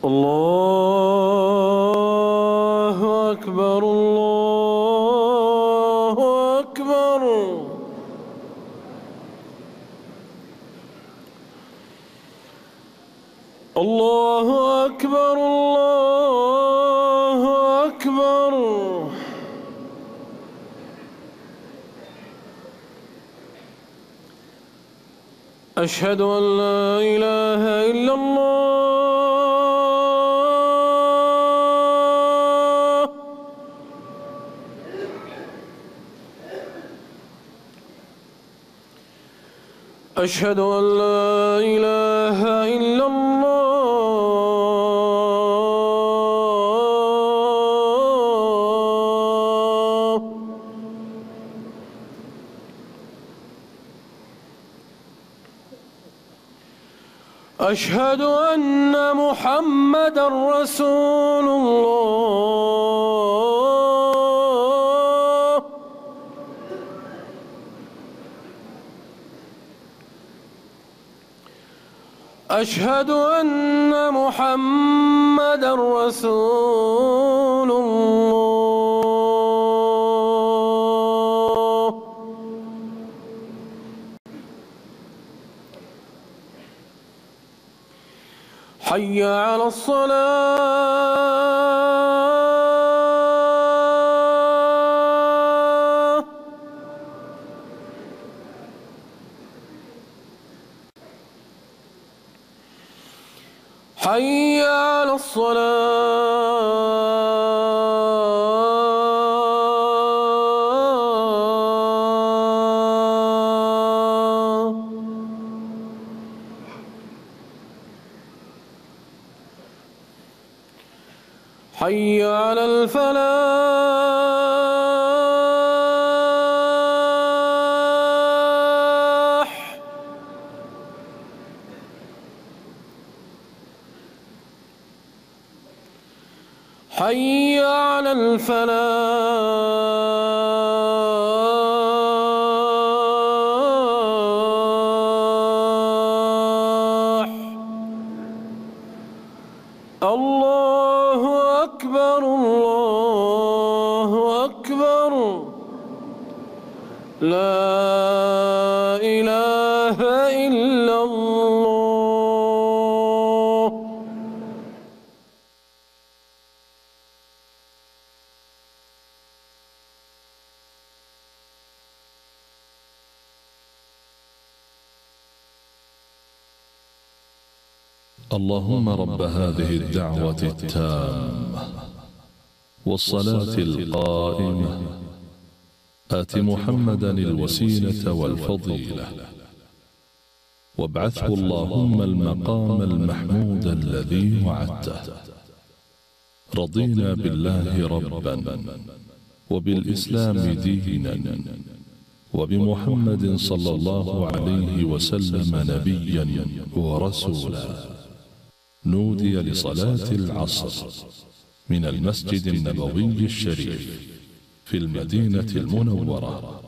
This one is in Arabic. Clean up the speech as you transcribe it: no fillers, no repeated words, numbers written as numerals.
الله أكبر الله أكبر. الله أكبر الله أكبر. أشهد أن لا إله إلا الله. أشهد أن لا إله إلا الله. أشهد أن محمدًا رسول الله. أشهد أن محمدًا رسول الله. حي على الصلاة. حي على الصلاة. حي على الفلاح. حي على الفلاح. الله أكبر الله أكبر. لا إله إلا الله. اللهم رب هذه الدعوة التامة والصلاة القائمة آت محمدا الوسيلة والفضيلة وابعثه اللهم المقام المحمود الذي وعدته. رضينا بالله ربا وبالإسلام دينا وبمحمد صلى الله عليه وسلم نبيا ورسولا. نودي لصلاة العصر من المسجد النبوي الشريف في المدينة المنورة